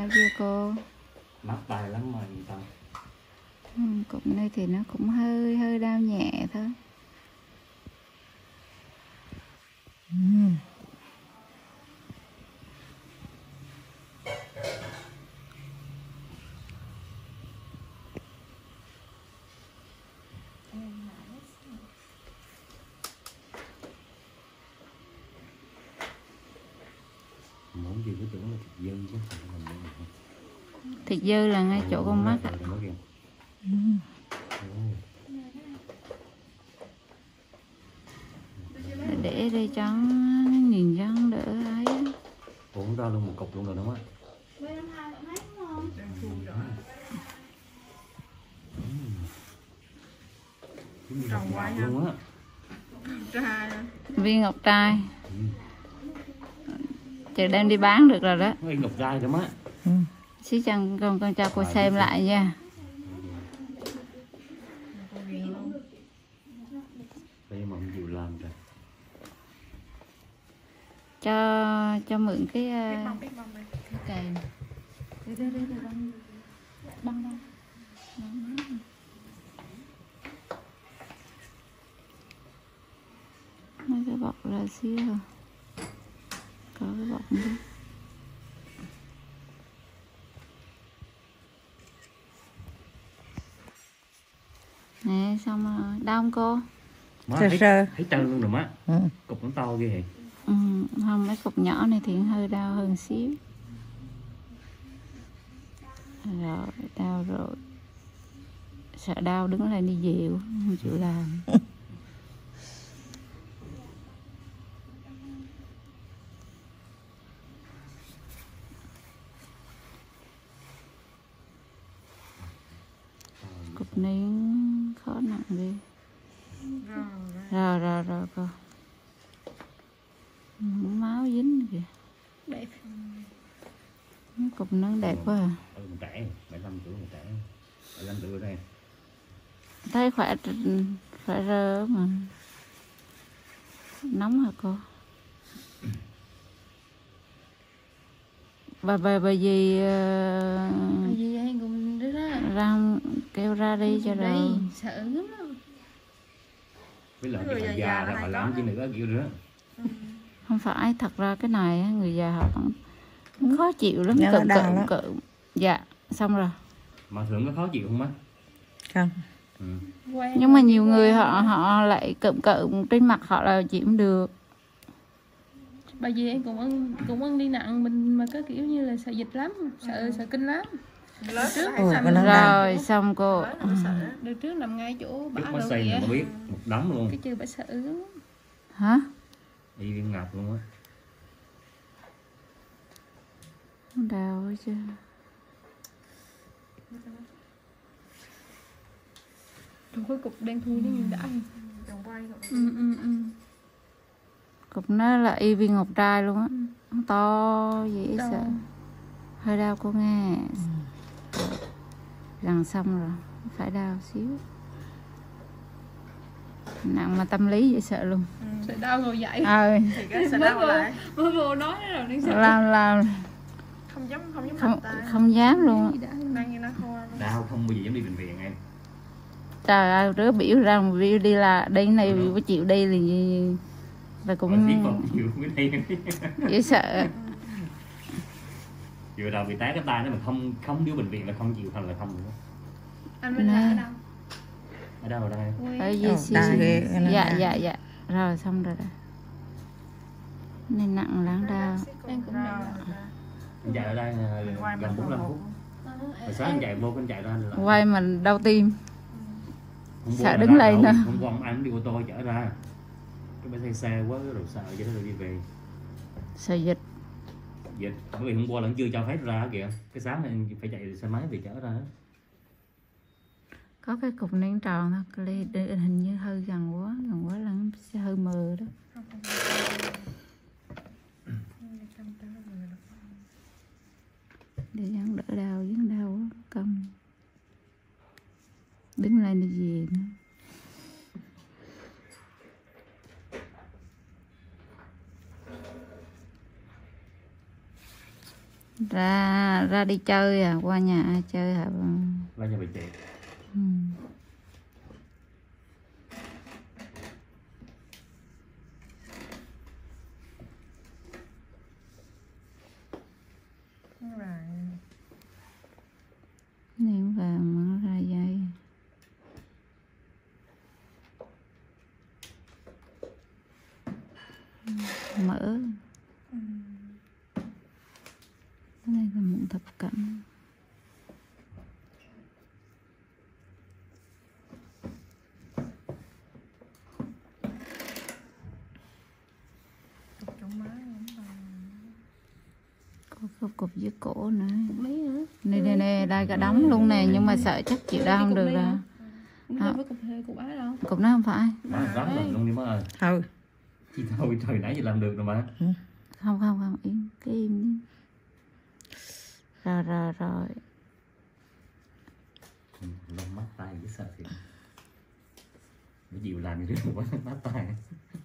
Đau chưa cô? Mắc tay lắm mà yên tâm. Cục này thì nó cũng hơi đau nhẹ thôi. Muốn gì cứ tưởng là thịt dư chứ. Thịt dư là ngay chỗ con mắt ạ. Để đây cho nhìn răng đỡ ấy. Uống ra luôn một cục luôn rồi đúng không? Trồng quá luôn á. Viên ngọc trai. Chị đem đi bán được rồi đó. Viên ngọc trai đúng á. Xí chân con cho cô xem lại nha. Đây mà không chịu làm rồi. Cho mượn cái kèm. Đây băng. Mấy cái bọc ra xíu rồi. Có cái bọc nữa. Nè xong rồi. Đau không cô? Má thấy trơn luôn rồi má. Cục nó to ghê vậy. Không, mấy cục nhỏ này thì hơi đau hơn xíu. Rồi, đau rồi. Sợ đau đứng lại đi dịu, không chịu làm. Cục này khó nặng đi. Rồi cô. Máu dính kìa. Đẹp. Cục nó đẹp quá à. Mình trẻ, 75 tuổi mình trẻ. 75 tuổi đây. Thấy khỏe rơ mà. Nóng hả cô? Bà gì Anh cũng đứa đó. ra kêu ra đi cho rồi. Sợ lắm. Với lại cái già là họ làm chứ nữa kiểu nữa. Không phải, thật ra cái này người già họ cũng khó chịu lắm, cộm. Dạ, xong rồi. Mà thường có khó chịu không á? Không. Nhưng mà nhiều người họ lại cộm trên mặt họ là chịu không được. Bà dì em cũng ăn đi nặng mình mà có kiểu như là sợ dịch lắm, sợ kinh lắm. Rồi xong cô. Đợt trước nằm ngay chỗ bả rồi kìa. Biết một đống luôn. Cái chưa bà sợ lắm. Hả? Đi viêm ngập luôn á. Đau quá chứ. Trong khối cục đen thui nó nhìn đã. Trồng quay rồi. Cục nó là y viên ngọc trai luôn á. To dễ sợ. Hơi đau cô nghe. Gần xong rồi. Phải đau xíu. Nặng mà tâm lý dễ sợ luôn. Sợ đau rồi dậy. Thì cái sợ đau lại. Mới vô nói rồi đang sợ. Làm không dám luôn. Đau không bao giờ dám đi bệnh viện em. Trời ơi, đứa biểu ra biểu đi là đây này biểu có chịu đi thì và cũng dễ sợ. Vừa đầu bị té cái tay nó mà không vô bệnh viện là không chịu thành là không nữa. Anh bên này ở đâu? Ở đây. Dạ. Rồi xong rồi. Nên nặng lắm đau. Em cũng chạy ở đây gần 45 phút. Hồi sáng chạy vô con chạy ra là quay mình đau tim. Sợ đứng lên nữa. Hôm qua ông anh đi ô tô chở ra. Cái bãi xe quá rồi sợ cho nó đi về. Sợ dịch. Bởi vì hôm qua là chưa cho phép ra kìa. Cái sáng này phải chạy xe máy về chở ra. Có cái cục nén tròn thôi, hình như hơi gần quá là nó sẽ hơi mờ đó. Để dán đỡ đau, quá, cong. Đứng lên đi về nữa. Ra đi chơi à, qua nhà ai chơi hả? Qua nhà bà chị. Ừ. Ném vàng mở ra dây. Mở. Cái này là mụn thập cẩm. Có cục dưới cổ nữa. Nè, đây cả đống luôn nè, nhưng mà sợ chắc chịu đau không được rồi. Không có cục á đâu. Cục nó không phải. Má rắn rồi luôn đi má ơi. Ừ. Chị thôi trời nãy giờ làm được rồi mà. Không, im, cái im đi. Rồi. Lông mắt tay với sợ thiệt. Nó chịu làm như thế quá mắt tay.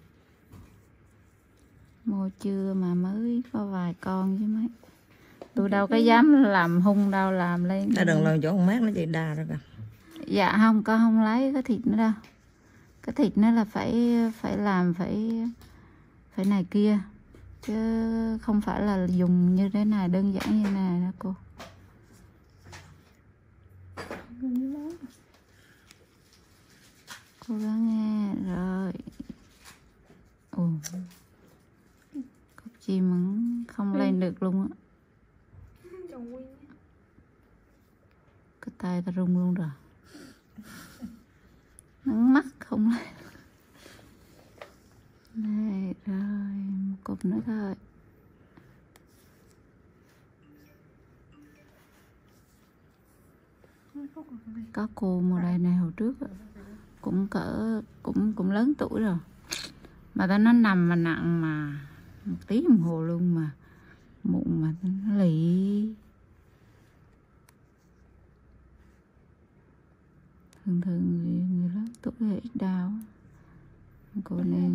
Mua chưa mà mới có vài con chứ mấy. Tôi đâu có dám làm hung đâu, làm lên. Ta đừng làm chỗ con mát nó chạy đà rồi kìa. Dạ không, con không lấy cái thịt nữa đâu. Cái thịt nó là phải làm phải này kia. Chứ không phải là dùng như thế này, đơn giản như thế này đó cô. Cố gắng nghe rồi. Cục chim không lên được luôn á. Cái tay ta rung luôn rồi. Nắng mắt không lên. Đây rồi, một cục nữa thôi. Có cô mùa đây này hồi trước cũng lớn tuổi rồi, mà ta nó nằm mà nặng mà 1 tiếng đồng hồ luôn mà mụn mà nó lì. Thường người lớn tuổi thì ít đau. Cô này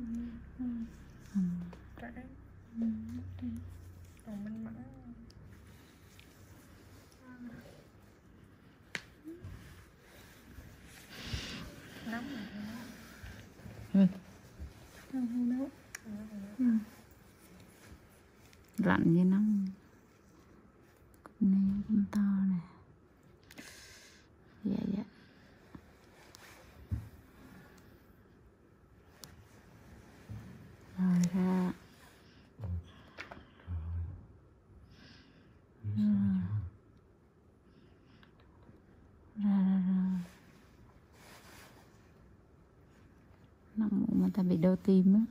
lạnh như nóng. Cục này cũng to nè. Dạ. Rồi ra. Ra. Nóng mụn mà ta bị đau tim á.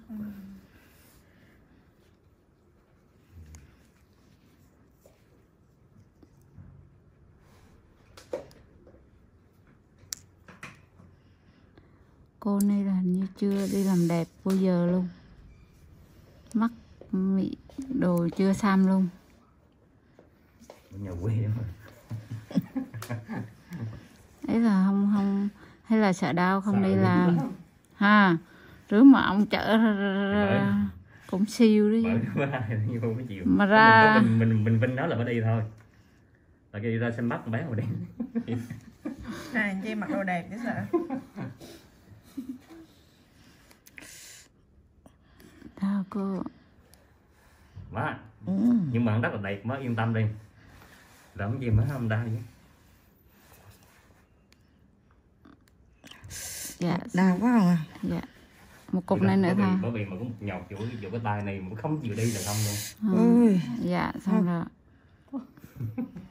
Cô này là hình như chưa đi làm đẹp bao giờ luôn. Mắt mị đồ chưa xăm luôn. Nhà quê mà. Ấy là không hay là sợ đau không đi làm ha. Rứa mà ông chở ra cũng siêu đấy. Mà ra mình vinh nó là phải đi thôi. Là cái đi ra xem mắt bán mà đi. Anh chị mặc đồ đẹp chứ sợ. Đau cô. Má. Nhưng mà rất là đẹp, má yên tâm đi. Làm gì má không đau vậy? Dạ. Đau quá không à? Dạ. Một cục này nữa thôi. Bởi vì mà có một nhọt chỗ cái tay này mà không chịu đi là không luôn. Ôi. Dạ xong rồi.